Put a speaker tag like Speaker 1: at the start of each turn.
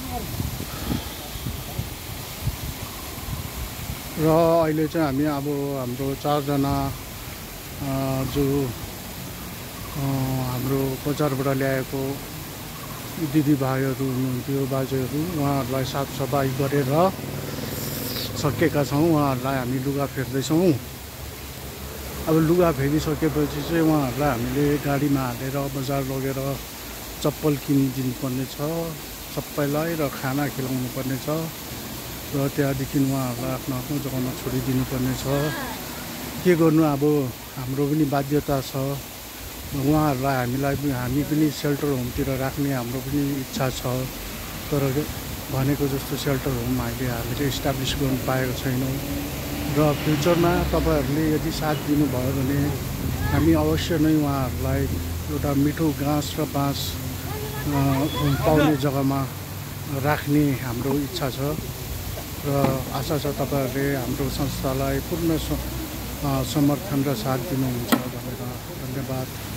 Speaker 1: र अहिले चाहिँ हामी अब हाम्रो 4 जना जो हाम्रो बजारबाट ल्याएको दिदीभाइहरू हुनुहुन्थ्यो, बाजेहरू, उहाँहरूलाई साफसफाई गरेर सकेका छौँ। उहाँहरूलाई हामी लुगा फेर्दैछौँ। अब लुगा फेरिसकेपछि चाहिँ उहाँहरूलाई हामीले गाडीमा हालेर बजार लगेर चप्पल किनिदिनु पर्ने छ सबैलाई र खाना खिलाउनु पर्ने छ र त्यहाँदेखि उहाँहरूलाई आफ्नो आफ्नो जग्गामा छोडिदिनु पर्ने छ। के गर्नु, अब हाम्रो पनि बाध्यता छ। उहाँहरूलाई हामी पनि सेल्टर होमतिर राख्ने हाम्रो पनि इच्छा छ, तर भनेको जस्तो सेल्टर होम हामीले इस्टाब्लिस गर्नु पाएको छैनौँ। र फ्युचरमा तपाईँहरूले यदि साथ दिनुभयो भने हामी अवश्य नै उहाँहरूलाई एउटा मिठो घाँस र बाँस पाउने जग्गामा राख्ने हाम्रो इच्छा छ र आशा छ तपाईँहरूले हाम्रो संस्थालाई पूर्ण समर्थन र साथ दिनुहुन्छ भनेर। धन्यवाद।